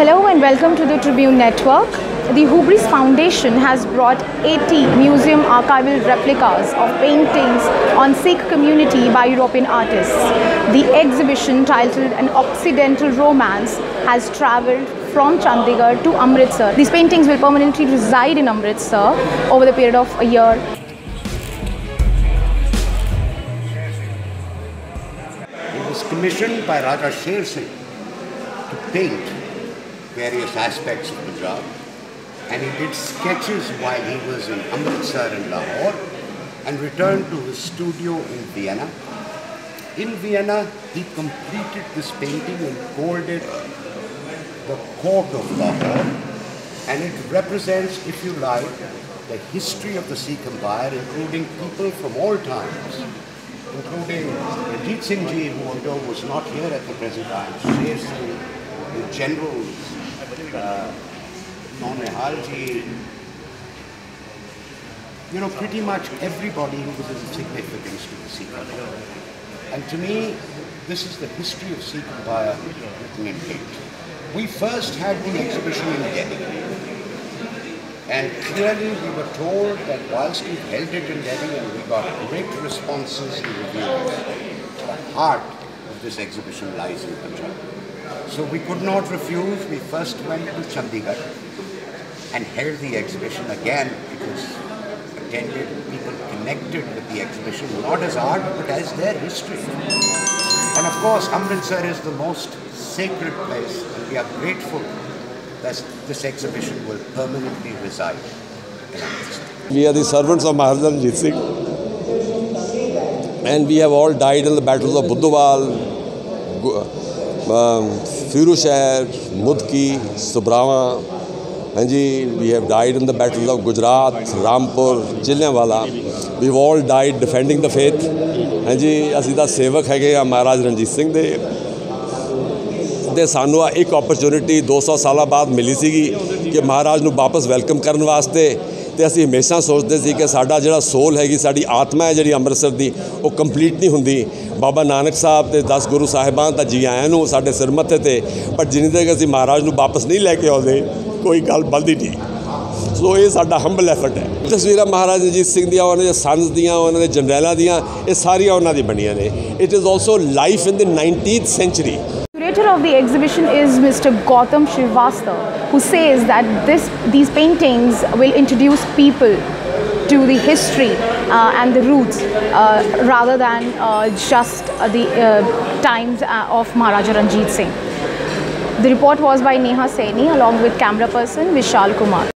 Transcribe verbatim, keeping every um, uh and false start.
Hello and welcome to the Tribune Network. The Hubris Foundation has brought eighty museum archival replicas of paintings on Sikh community by European artists. The exhibition, titled An Occidental Romance, has travelled from Chandigarh to Amritsar. These paintings will permanently reside in Amritsar over the period of a year. It was commissioned by Sardar Dyal Singh to paint various aspects of the job, and he did sketches while he was in Amritsar and Lahore and returned to his studio in Vienna. In Vienna, he completed this painting and called it the Court of Lahore, and it represents, if you like, the history of the Sikh Empire, including people from all times, including Ajit Singh Ji, who although was not here at the present time, Sher Singh, the generals, uh, Nonehal Ji, you know, pretty much everybody who was of significance to the Sikh Empire. And to me, this is the history of Sikh Empire written in paint. We first had the exhibition in Delhi, and clearly we were told that whilst we held it in Delhi and we got great responses and reviews, the heart of this exhibition lies in Punjab. So we could not refuse. We first went to Chandigarh and held the exhibition. Again, it was attended, people connected with the exhibition, not as art, but as their history. And of course, Amritsar is the most sacred place, and we are grateful that this exhibition will permanently reside in Amritsar. We are the servants of Sardar Dyal Singh, and we have all died in the battles of Budhwal, um, Firuzshahar, Mudki, Subrawa. And we have died in the battles of Gujarat, Rampur, Jallianwala. We've all died defending the faith. And we are the sevak hai Maharaj Ranjit Singh de. They ਸਾਨੂੰ ਇੱਕ opportunity two hundred ਸਾਲਾਂ ਬਾਅਦ ਮਿਲੀ ਸੀਗੀ ਕਿ ਮਹਾਰਾਜ ਨੂੰ ਵਾਪਸ welcome ਕਰਨ ਵਾਸਤੇ, ਤੇ ਅਸੀਂ ਹਮੇਸ਼ਾ ਸੋਚਦੇ ਸੀ ਕਿ ਸਾਡਾ ਜਿਹੜਾ ਸੋਲ ਹੈਗੀ, ਸਾਡੀ ਆਤਮਾ ਹੈ ਜਿਹੜੀ ਅੰਮ੍ਰਿਤਸਰ ਦੀ, ਉਹ ਕੰਪਲੀਟ ਨਹੀਂ ਹੁੰਦੀ। ਬਾਬਾ ਨਾਨਕ ਸਾਹਿਬ ਤੇ ਦਸ ਗੁਰੂ ਸਾਹਿਬਾਨ ਤਾਂ ਜੀ ਆਇਆਂ ਨੂੰ ਸਾਡੇ ਸਿਰ ਮੱਥੇ ਤੇ, ਪਰ ਜਿੰਨੀ ਤੱਕ ਅਸੀਂ ਮਹਾਰਾਜ ਨੂੰ ਵਾਪਸ ਨਹੀਂ ਲੈ ਕੇ ਆਉਂਦੇ, ਕੋਈ ਗੱਲ ਬਣਦੀ ਨਹੀਂ। ਸੋ ਇਹ ਸਾਡਾ ਹੰਬਲ ਐਫਰਟ ਹੈ। ਤਸਵੀਰਾਂ ਮਹਾਰਾਜ ਰਣਜੀਤ ਸਿੰਘ ਦੀਆਂ, ਉਹਨਾਂ ਦੇ ਸੰਸ ਦੀਆਂ, ਉਹਨਾਂ ਦੇ ਜਰਨੈਲਾਂ ਦੀਆਂ, ਇਹ ਸਾਰੀਆਂ ਉਹਨਾਂ ਦੀ ਬਣੀਆਂ ਨੇ। It is also life in the nineteenth century. Curator of the exhibition is Mister Gautam Shrivastava, who says that this these paintings will introduce people to the history uh, and the roots uh, rather than uh, just uh, the uh, times uh, of Maharaja Ranjit Singh. The report was by Neha Saini along with camera person Vishal Kumar.